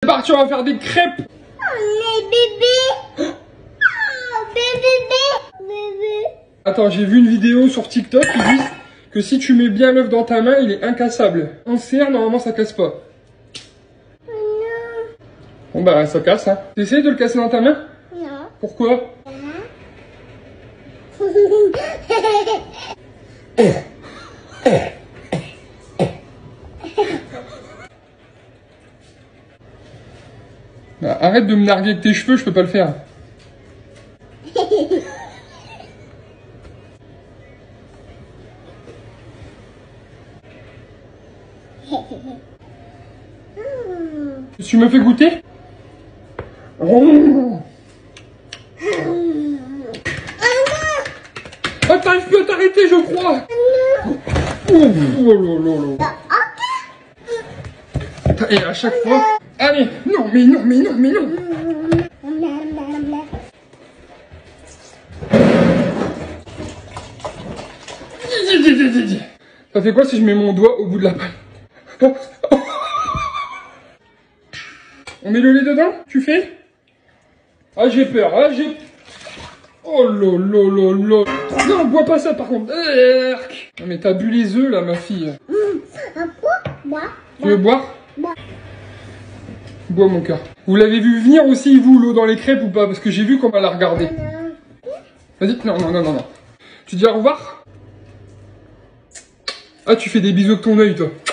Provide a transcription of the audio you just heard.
parti, on va faire des crêpes. Les bébés. Oh, bébé. Attends, j'ai vu une vidéo sur TikTok qui dit que si tu mets bien l'œuf dans ta main, il est incassable. On serre, normalement ça casse pas. Non. Bon bah ça casse, hein. T'essayes de le casser dans ta main? Non. Pourquoi? Bah, arrête de me narguer avec tes cheveux, je peux pas le faire. Tu me fais goûter? Oh, t'arrives plus à t'arrêter, je crois. Oh là là. Et à chaque fois... Allez, non. Ça fait quoi si je mets mon doigt au bout de la paille? On met le lait dedans? Tu fais? Ah, j'ai peur. Oh là. Non, bois pas ça par contre. Non mais t'as bu les œufs là, ma fille. Bois. Tu veux boire? Bois mon cœur. Vous l'avez vu venir aussi vous l'eau dans les crêpes ou pas? Parce que j'ai vu comment elle a regardé. Vas-y, non. Tu dis au revoir? Ah, tu fais des bisous avec ton œil toi.